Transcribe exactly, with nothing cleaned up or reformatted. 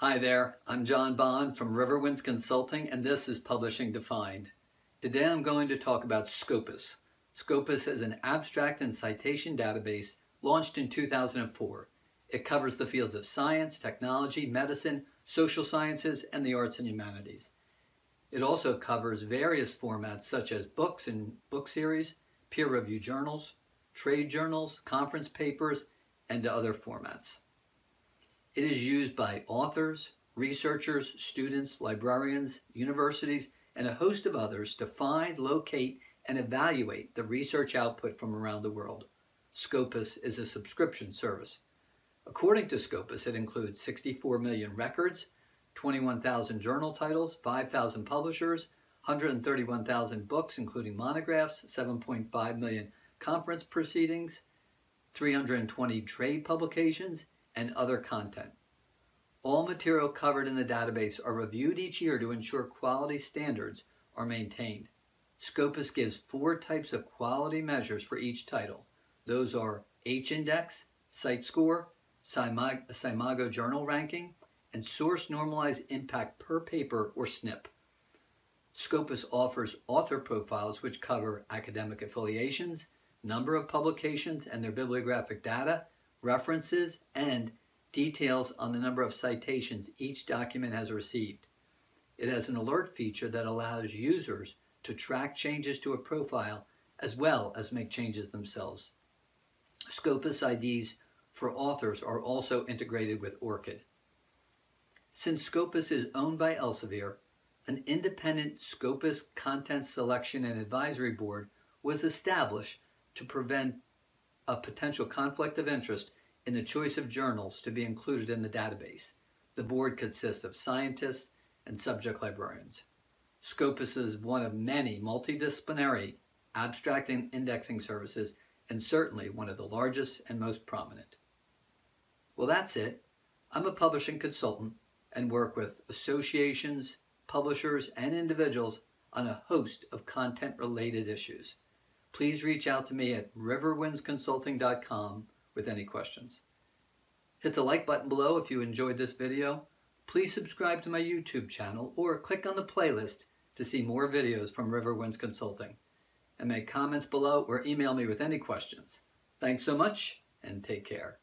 Hi there, I'm John Bond from Riverwinds Consulting, and this is Publishing Defined. Today I'm going to talk about SCOPUS. SCOPUS is an abstract and citation database launched in two thousand four. It covers the fields of science, technology, medicine, social sciences, and the arts and humanities. It also covers various formats such as books and book series, peer-reviewed journals, trade journals, conference papers, and other formats. It is used by authors, researchers, students, librarians, universities, and a host of others to find, locate, and evaluate the research output from around the world. SCOPUS is a subscription service. According to SCOPUS, it includes sixty-four million records, twenty-one thousand journal titles, five thousand publishers, one hundred thirty-one thousand books including monographs, seven point five million conference proceedings, three hundred twenty trade publications, and other content. All material covered in the database are reviewed each year to ensure quality standards are maintained. SCOPUS gives four types of quality measures for each title. Those are H-index, site score, Simago journal ranking, and source normalized impact per paper or S N P. SCOPUS offers author profiles which cover academic affiliations, number of publications and their bibliographic data, references, and details on the number of citations each document has received. It has an alert feature that allows users to track changes to a profile as well as make changes themselves. SCOPUS I Ds for authors are also integrated with ORCID. Since SCOPUS is owned by Elsevier, an independent SCOPUS Content Selection and Advisory Board was established to prevent a potential conflict of interest in the choice of journals to be included in the database. The board consists of scientists and subject librarians. SCOPUS is one of many multidisciplinary abstract and indexing services, and certainly one of the largest and most prominent. Well, that's it. I'm a publishing consultant and work with associations, publishers, and individuals on a host of content-related issues. Please reach out to me at riverwinds consulting dot com with any questions. Hit the like button below if you enjoyed this video. Please subscribe to my YouTube channel or click on the playlist to see more videos from Riverwinds Consulting. And make comments below or email me with any questions. Thanks so much and take care.